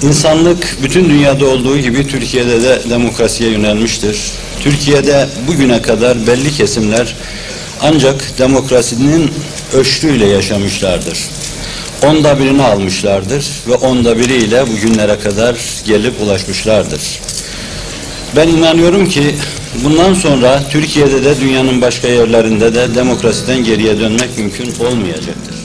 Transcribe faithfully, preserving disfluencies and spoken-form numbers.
İnsanlık bütün dünyada olduğu gibi Türkiye'de de demokrasiye yönelmiştir. Türkiye'de bugüne kadar belli kesimler ancak demokrasinin öşrüyle yaşamışlardır. Onda birini almışlardır ve onda biriyle bugünlere kadar gelip ulaşmışlardır. Ben inanıyorum ki bundan sonra Türkiye'de de dünyanın başka yerlerinde de demokrasiden geriye dönmek mümkün olmayacaktır.